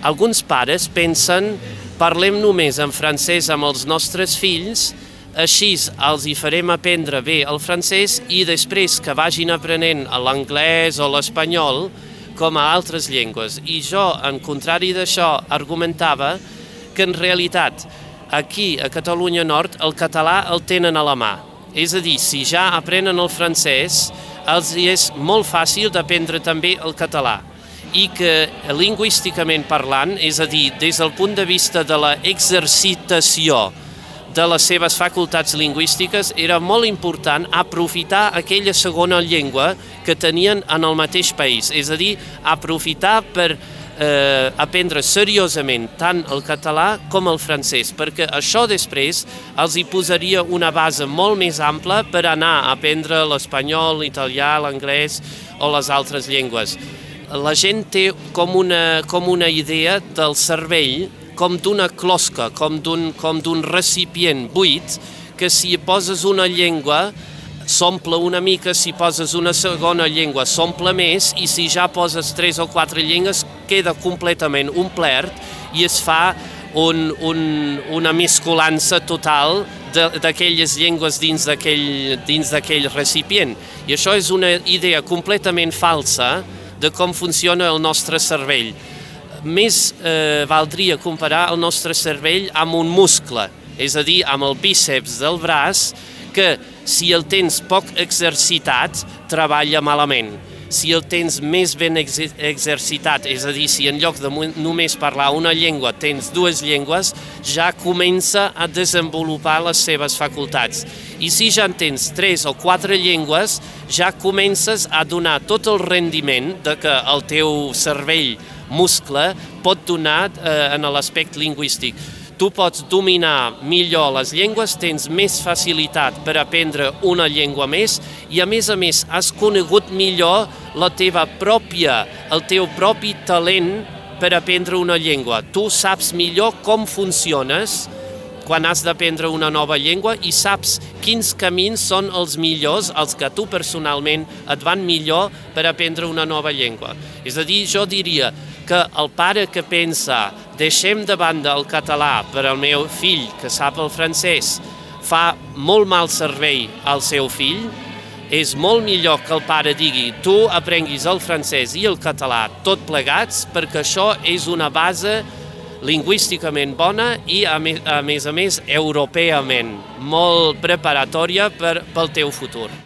Alguns pares pensen parlem només en francès amb els nostres fills, així els hi farem aprendre bé el francès i després que vagin aprenent l'anglès o l'espanyol com a altres llengües. I jo, en contrari d'això, argumentava que en realitat aquí a Catalunya Nord el català el tenen a la mà. És a dir, si ja aprenen el francès, els és molt fàcil d'aprendre també el català. I que lingüísticament parlant, és a dir, des del punt de vista de l'exercitació de les seves facultats lingüístiques, era molt important aprofitar aquella segona llengua que tenien en el mateix país, és a dir, aprofitar per aprendre seriosament tant el català com el francès, perquè això després els hi posaria una base molt més ampla per anar a aprendre l'espanyol, l'italià, l'anglès o les altres llengües. La gent té com una idea del cervell com d'una closca, com d'un recipient buit, que si hi poses una llengua s'omple una mica, si poses una segona llengua s'omple més i si ja poses 3 o 4 llengües queda completament omplert i es fa una mescolança total d'aquelles llengües dins d'aquell recipient. I això és una idea completament falsa de com funciona el nostre cervell. Més valdria comparar el nostre cervell amb un muscle, és a dir, amb el bíceps del braç, que si el tens poc exercitat, treballa malament. Si el tens més ben exercitat, és a dir, si en lloc de només parlar una llengua tens 2 llengües, ja comença a desenvolupar les seves facultats. I si ja en tens 3 o 4 llengües, ja comences a donar tot el rendiment que el teu cervell muscle pot donar en l'aspecte lingüístic. Tu pots dominar millor les llengües, tens més facilitat per aprendre una llengua més i, a més, has conegut millor el teu propi talent per aprendre una llengua. Tu saps millor com funciones quan has d'aprendre una nova llengua i saps quins camins són els millors, els que tu personalment et van millor per aprendre una nova llengua. És a dir, jo diria que el pare que pensa deixem de banda el català per al meu fill que sap el francès fa molt mal servei al seu fill. És molt millor que el pare digui tu aprenguis el francès i el català tot plegats perquè això és una base lingüísticament bona i, a més, europeament molt preparatòria pel teu futur.